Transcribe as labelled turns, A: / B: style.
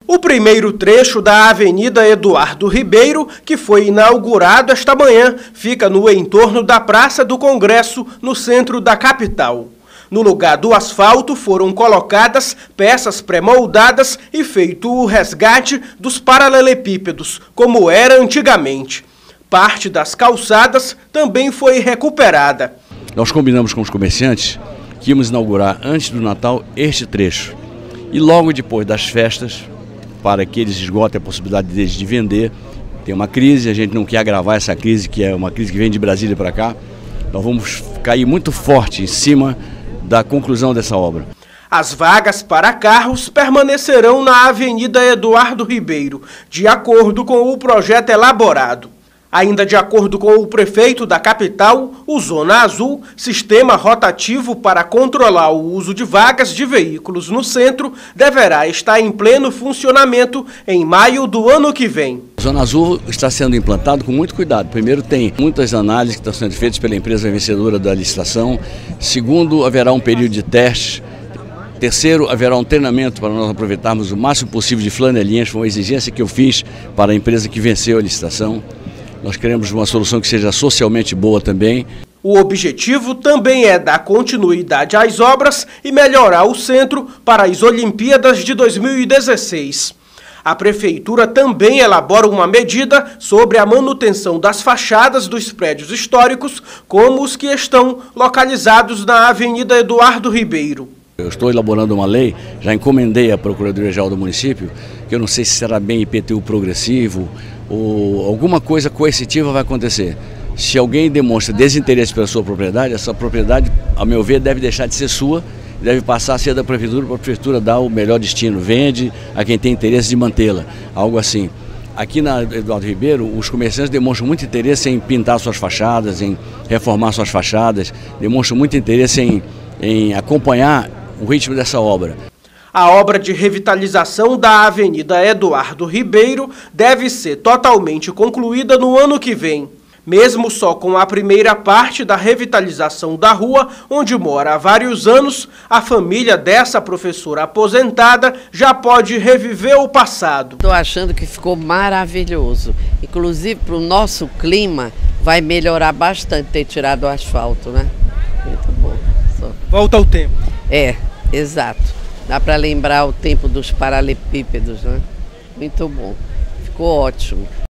A: O primeiro trecho da Avenida Eduardo Ribeiro, que foi inaugurado esta manhã, fica no entorno da Praça do Congresso, no centro da capital. No lugar do asfalto foram colocadas peças pré-moldadas e feito o resgate dos paralelepípedos, como era antigamente. Parte das calçadas também foi recuperada.
B: Nós combinamos com os comerciantes que íamos inaugurar antes do Natal este trecho. E logo depois das festas, para que eles esgotem a possibilidade deles de vender, tem uma crise, a gente não quer agravar essa crise, que é uma crise que vem de Brasília para cá. Nós vamos cair muito forte em cima da conclusão dessa obra.
A: As vagas para carros permanecerão na Avenida Eduardo Ribeiro, de acordo com o projeto elaborado. Ainda de acordo com o prefeito da capital, o Zona Azul, sistema rotativo para controlar o uso de vagas de veículos no centro, deverá estar em pleno funcionamento em maio do ano que vem.
B: O Zona Azul está sendo implantado com muito cuidado. Primeiro, tem muitas análises que estão sendo feitas pela empresa vencedora da licitação. Segundo, haverá um período de testes. Terceiro, haverá um treinamento para nós aproveitarmos o máximo possível de flanelinhas. Foi uma exigência que eu fiz para a empresa que venceu a licitação. Nós queremos uma solução que seja socialmente boa também.
A: O objetivo também é dar continuidade às obras e melhorar o centro para as Olimpíadas de 2016. A Prefeitura também elabora uma medida sobre a manutenção das fachadas dos prédios históricos, como os que estão localizados na Avenida Eduardo Ribeiro.
B: Eu estou elaborando uma lei, já encomendei à Procuradoria-Geral do município, que eu não sei se será bem IPTU progressivo ou alguma coisa coercitiva vai acontecer. Se alguém demonstra desinteresse pela sua propriedade, essa propriedade, a meu ver, deve deixar de ser sua, deve passar a ser da Prefeitura para a Prefeitura dar o melhor destino. Vende a quem tem interesse de mantê-la, algo assim. Aqui na Eduardo Ribeiro, os comerciantes demonstram muito interesse em pintar suas fachadas, em reformar suas fachadas, demonstram muito interesse em acompanhar o ritmo dessa obra.
A: A obra de revitalização da Avenida Eduardo Ribeiro deve ser totalmente concluída no ano que vem. Mesmo só com a primeira parte da revitalização da rua, onde mora há vários anos, a família dessa professora aposentada já pode reviver o passado.
C: Estou achando que ficou maravilhoso. Inclusive, para o nosso clima, vai melhorar bastante ter tirado o asfalto, né? Muito bom.
A: Volta ao tempo.
C: É, exato. Dá para lembrar o tempo dos paralelepípedos, né? Muito bom. Ficou ótimo.